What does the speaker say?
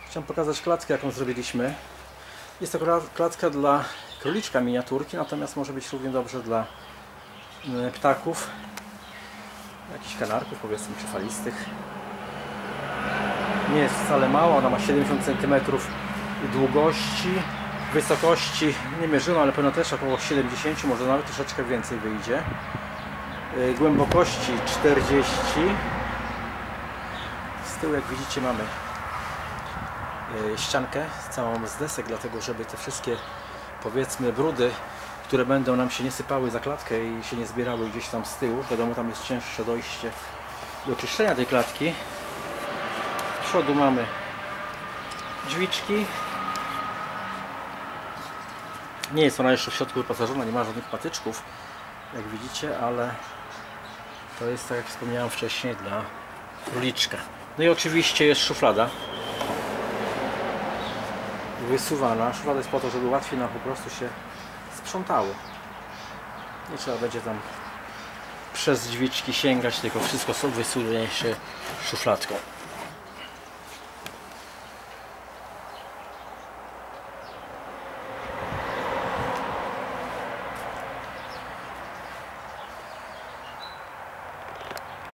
Chciałem pokazać klatkę, jaką zrobiliśmy. Jest to klatka dla króliczka miniaturki, natomiast może być równie dobrze dla ptaków, jakichś kanarków, powiedzmy, czy falistych. Nie jest wcale mała, ona ma 70 cm długości, wysokości nie mierzymy, ale pewno też około 70, może nawet troszeczkę więcej wyjdzie. Głębokości 40. Z tyłu, jak widzicie, mamy ściankę całą z desek, dlatego żeby te wszystkie, powiedzmy, brudy, które będą nam się nie sypały za klatkę i się nie zbierały gdzieś tam z tyłu. Wiadomo, tam jest cięższe dojście do czyszczenia tej klatki. Z przodu mamy drzwiczki. Nie jest ona jeszcze w środku wyposażona, nie ma żadnych patyczków, jak widzicie, ale to jest, tak jak wspomniałem wcześniej, dla króliczka. No i oczywiście jest szuflada wysuwana. Szuflada jest po to, żeby łatwiej nam po prostu się sprzątało. Nie trzeba będzie tam przez drzwiczki sięgać, tylko wszystko wysunie się szufladką.